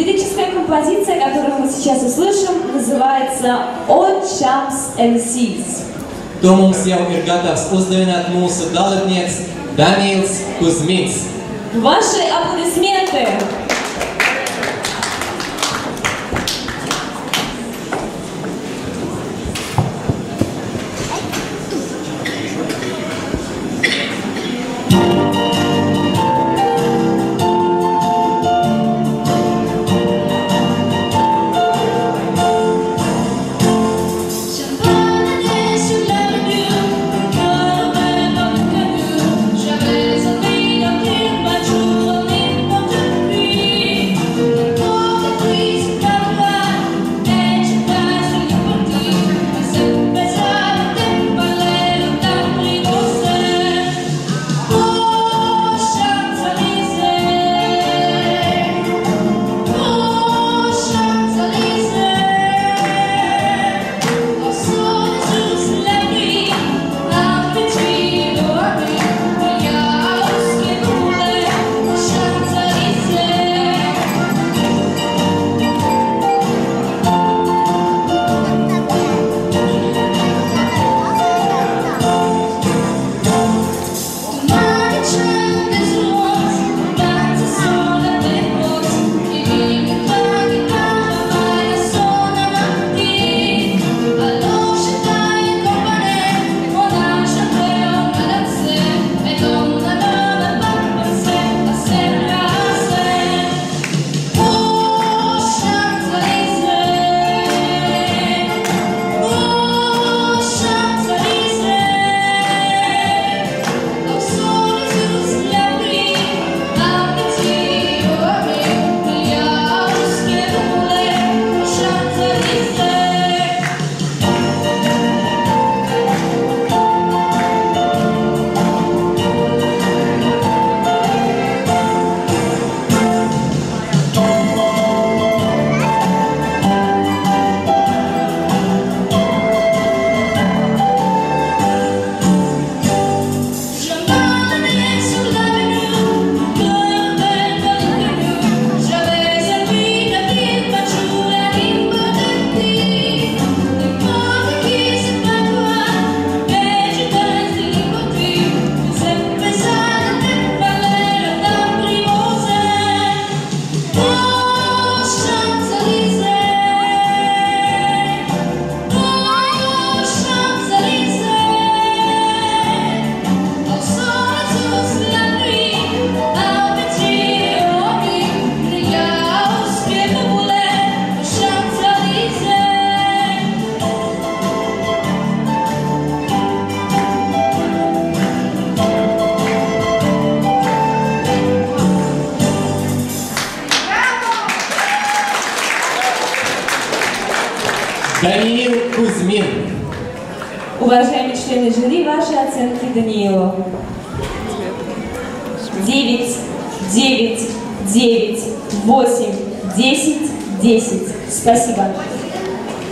Лирическая композиция, которую мы сейчас услышим, называется «All Champs MCs». To mums jau ir gatavs uzdavināt mūsu dalībnieks Daniels Kuzmins. Ваши аплодисменты! Даниил Кузьмин. Уважаемые члены жюри, ваши оценки Даниилу. 9, 9, 9, 8, 10, 10. Спасибо.